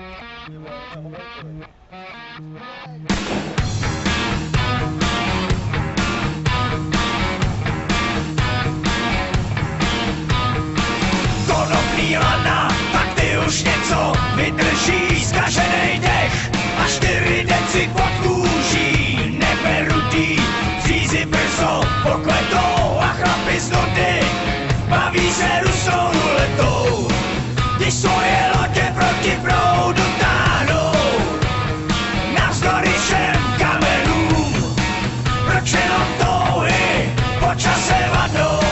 Konopný lana, tak ty už něco vydrží, zkaženej dech a 4 deci pod kůží. Neperutý, přízy brzo pokletou a chlapi z nudy baví se rusou letou. Když svoje lodě proti proudu táhnou, navzdory všem kamenům, proč jenom touhy po čase vadnou.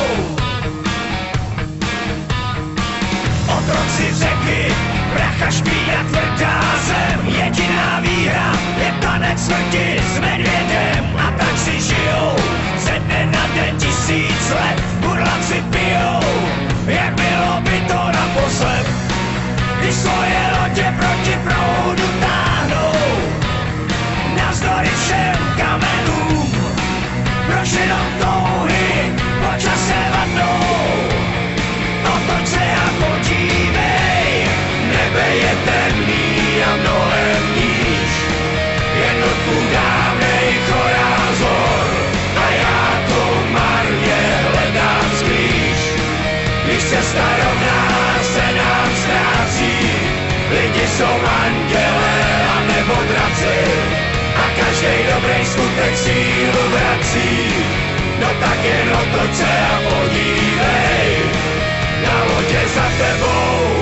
Otroci řeky, pracha špína tvrdá zem, jediná výhra je tanec smrti s medvědem. A tak si žijou, ze dne na den 1000 let, burlaci pijou, jak bylo by to naposled. Když svoje lodě proti proudu táhnou, navzdory všem kamenům, proč jenom touhy po čase vadnou. Otoč se a podívej, nebe je temný a mnohem níž, jednotku dávnej chorázor a já to marně hledám zblíž. Když cesta rovná se nám ztrácí, lidi jsou andělé a nebo draci a každej dobrý skutek sílu vrací. No tak jen otoč se a podívej, na lodě za tebou.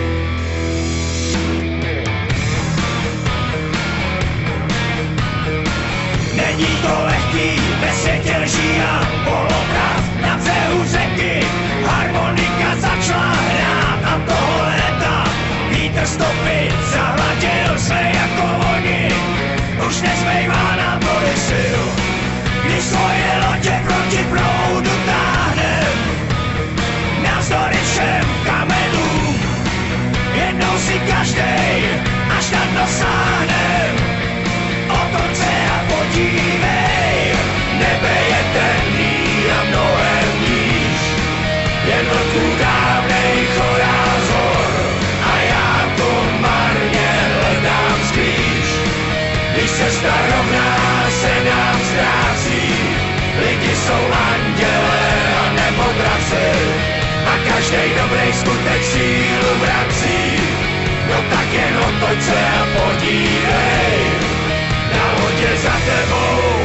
Není to lehký ve světě lží a polopravd, na břehu řeky harmonika začala hrát a toho léta vítr stopy zahladil se jako loni. Už nezbývá nám tolik sil, když svoje lodě proti proudu táhnem, navzdory všem kamenům, jednou si každej až na dno sáhnem. Otoč se a podívej, nebe je temný a mnohem níž, jednotku dávnej chorázor a já to marně hledám zblíž. Když cesta rovná se nám ztrácí, lidi jsou andělé a nebo draci a každej dobrý skutek sílu vrací. No tak jen otoč se a podívej, na lodě za tebou.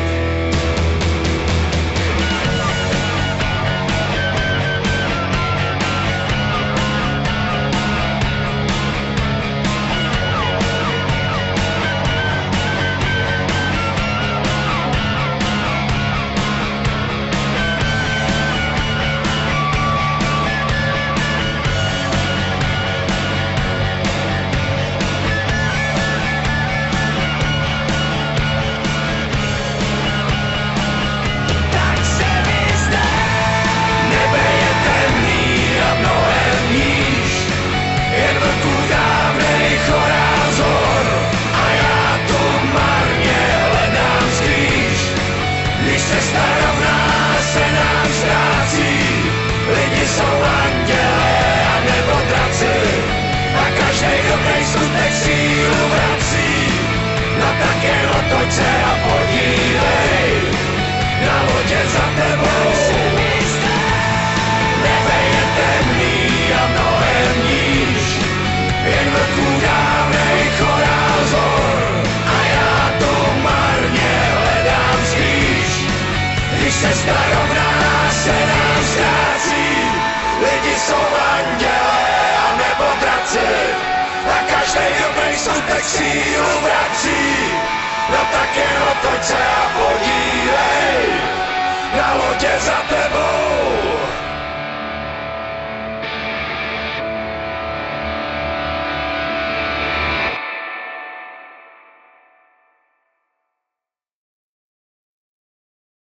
Otoč se a podívej, na lodě za tebou. Nebe je temný a mnohem níž, jen vrchů dávnej chorázor a já to marně hledám zblíž. Když cesta rovná se nám ztrácí, lidi jsou andělé a nebo draci a každej dobrý skutek sílu vrací.